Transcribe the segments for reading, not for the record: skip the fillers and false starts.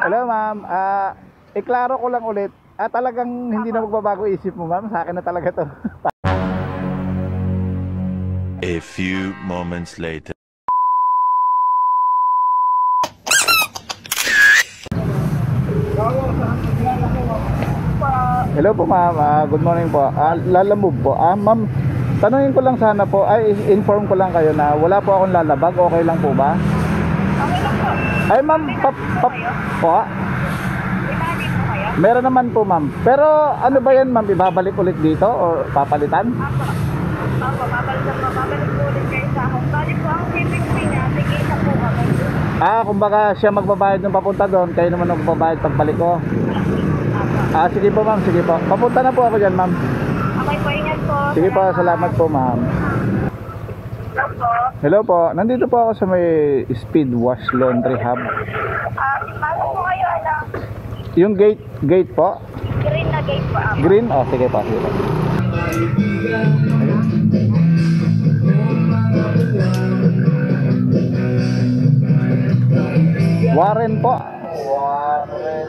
Hello ma'am, iklaro ko lang ulit. Talagang hindi na magbabago isip mo ma'am, sa akin na talaga to. A few moments later. Hello po ma'am, good morning po. Lalamove po. Ma'am, tanungin ko lang sana po, inform ko lang kayo na wala po akong lalabag, okay lang po ba? Okay lang po. Ay ma'am, po? Meron naman po ma'am. Pero ano ba yan ma'am, ibabalik ulit dito o papalitan? Opo, babalik po ulit kayo sa akin. Balik po ang shipping fee niya, tigisa po kami. Kumbaga siya magbabayad ng papunta doon, kayo naman ang magbabayad pagbalik ko. Sige po ma'am, sige po. Papunta na po ako dyan ma'am. Okay po, ingat po. Sige po, salamat po ma'am. Hello po, nandito po ako sa may Speed Wash Laundry Hub. Bago po kayo, Yung gate po? green na gate po ako. Green? Sige po, sige po. Warren po. Warren.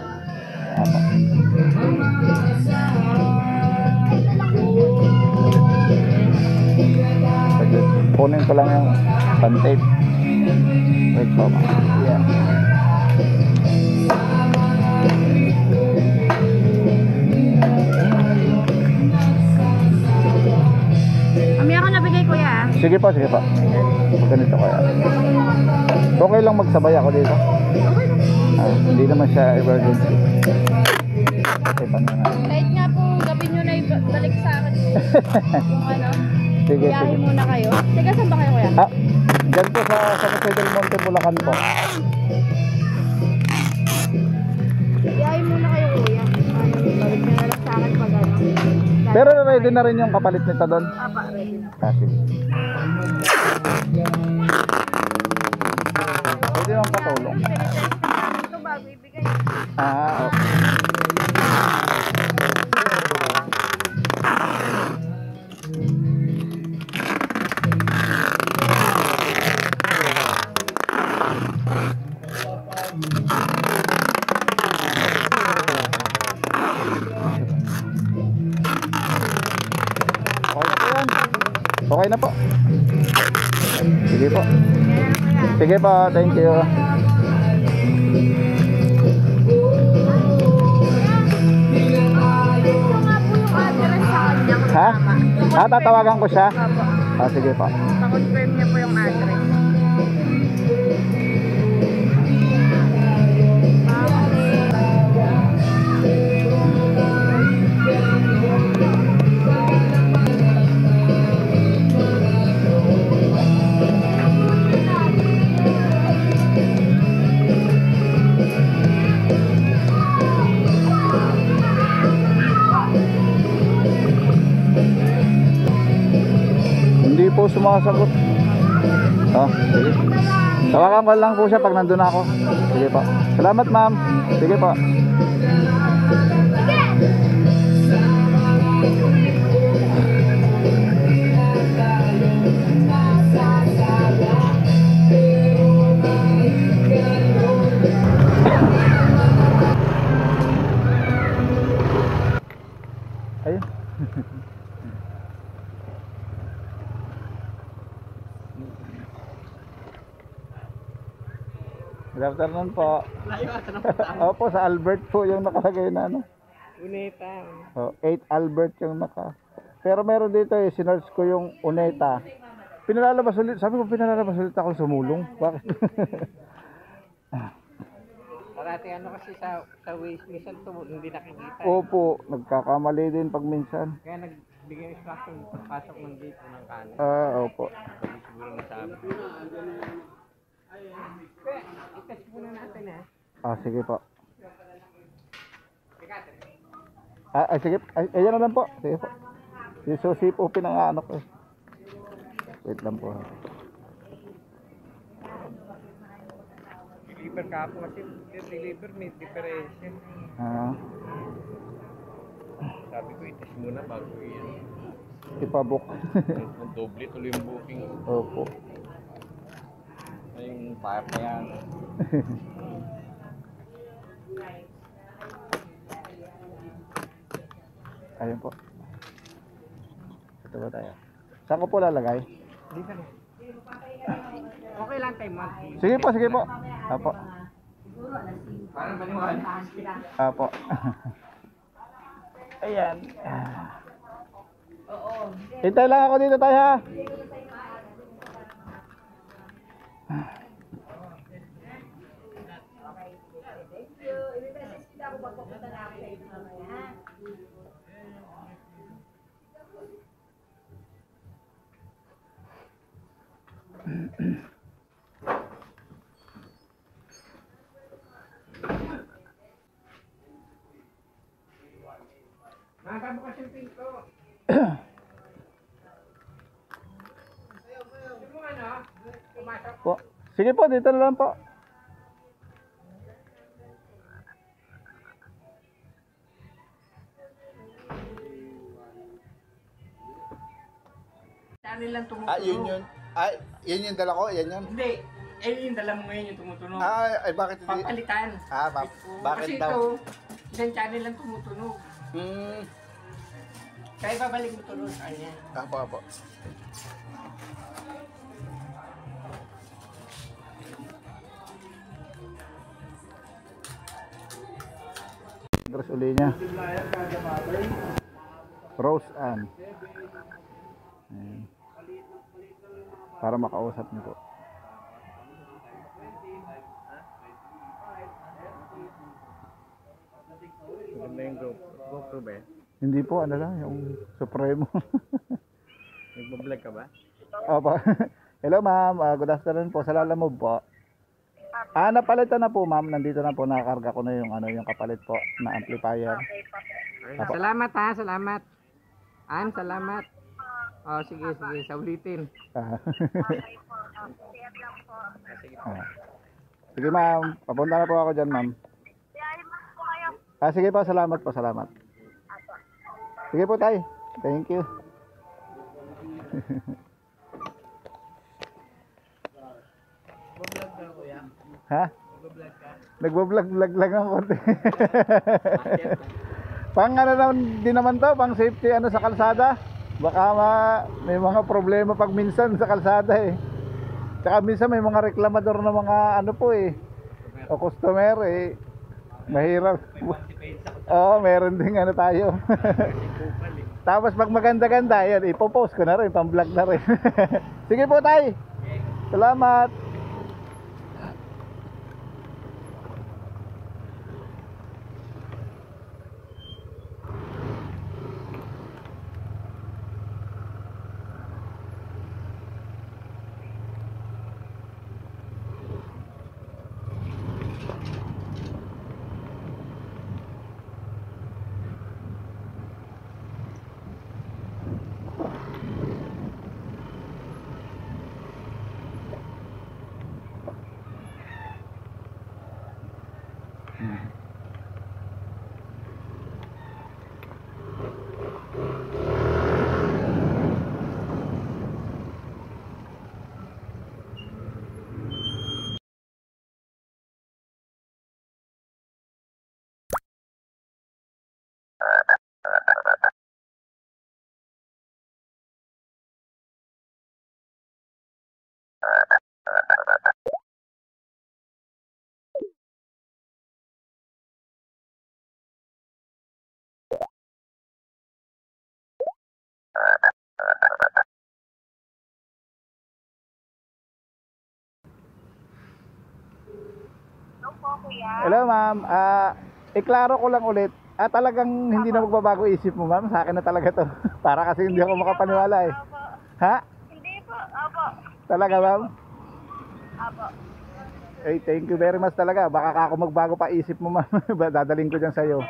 Kunin ko lang yung pan-tape. Wait po. Yeah. Amiya ka nabigay kuya. Sige po, sige po. Ganito kaya. Okay lang magsabay ako dito. Hindi naman siya emergency. Okay pa na. Kahit nga po gabi nyo na ibalik sa akin. Kung ano. Sige, Biyahe sige. muna kayo. Teka, saan ba kayo kuya? Dyan po sa Jose del Monte, Bulacan po. Biyahe muna kayo kuya. Balik nyo na lang sa akin pag ano. Pero ready na rin yung kapalit nito doon. Ready na. Sige. Pwede naman patulong. Ito bago ibigay. Okay. Okay na po. Sige po. Sige po, thank you. Ha? Tatawagan ko siya? Sige po. Pa-confirm niya po yung address. Hindi po sumasagot. Sige. Tawagan ko lang po siya pag nandun ako. Sige po. Salamat ma'am. Sige po. Ayun. Good afternoon po. Opo, sa Albert po yung nakalagay na ano. Uneta. 8 Albert yung naka. Pero meron dito sinearch ko yung Uneta. Pinalalabas ulit. Sabi ko pinalalabas ulit ako sumulong. Bakit? Parati kasi sa waste minsan hindi nakikita. Opo, nagkakamali din pag minsan. Kaya nagbigay instruction pasok ng gate ng kanan. Opo. Siguro nasabi. I-test muna natin Sige po. Sige. Ayan na lang po. Sige po. Si Susi po pinanganak ko. Wait lang po. Deliver ka po kasi deliver may diferensya. Sabi ko i-test muna bago yan. Ipabook. Doble tuloy yung booking. Opo. Yung fire na yan. Ayun po. Ito ba tayo? Saan ko po lalagay? Dito na. Okay lang tayo, ma'am. Sige po, sige po. Apo. Parang maliwanag. Apo. Ayan. Hintay lang ako dito tayo ha. Nakabukas yung pinto. Yung mga ano, pumasok. Po. Sige po, dito na lang po. Channel lang tumutunog. Yun. Yun yung dala ko, yan yun. Hindi. Yung dala mo ngayon yung tumutunog. Bakit hindi? Papalitan. Bakit Kasi daw? ito, isang channel lang tumutunog. Kaya babalik mo tuloy sa kanya. Apo. Address uli niya. Rose Ann. Ayan. Para makausap niyo po. Maganda yung GoPro ba eh? Hindi po, ano lang, yung Supremo. Nagbablog ka ba? Opo. Hello ma'am, good afternoon po. Sa Lalamove po. Napalitan na po ma'am. Nandito na po, nakakarga ko na yung yung kapalit po na amplifier. Apo. Salamat ha, salamat. Salamat. Oh, sige, sa ulitin. Sige ma'am, papunta na po ako dyan ma'am. Sige po, salamat po, salamat. Sige po tay, thank you. Ha? Nagbablog lang ako. Pang din naman to, pang safety sa kalsada. Baka may mga problema pag minsan sa kalsada eh. Tsaka minsan may mga reklamador na mga o customer eh. Mahirap. Oo, meron din tayo. Tapos pag maganda-ganda, yan, ipopost ko na rin, pang-vlog na rin. Sige po tay. Salamat. Hello ma'am, iklaro ko lang ulit. Talagang hindi na magbabago isip mo ma'am, sa akin na talaga to. Para kasi hindi ako makapaniwala eh. Ha? Hindi po, opo. Talaga ma'am? Opo. Thank you very much talaga. Baka ako magbago pa isip mo ma'am. Dadaling ko dyan sa'yo.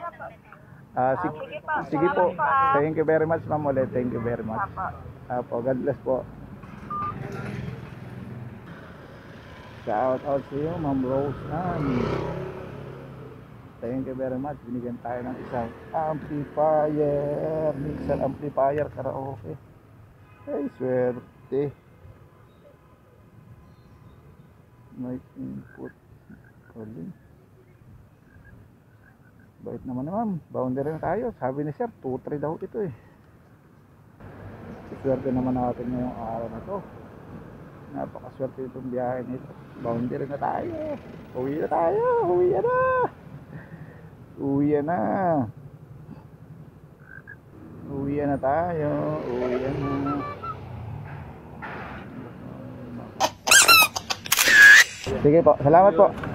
Sige po. Thank you very much ma'am ulit. Thank you very much. Apo, God bless po. Shout out sa iyo ma'am Rose Ann. Thank you very much. Binigyan tayo ng isang amplifier, mixer amplifier, karaoke. Ay, swerte. Mic input. Calling. Bait naman na ma'am. Boundary na tayo. Sabi ni sir, 2-3 daw ito eh. Swerte naman natin ngayong araw na to. Napakaswerte itong biyahe nito. Boundary na tayo. Uwi na tayo. Uwi na. Uwi na. Uwi na tayo. Uwi na. Sige po. Salamat po.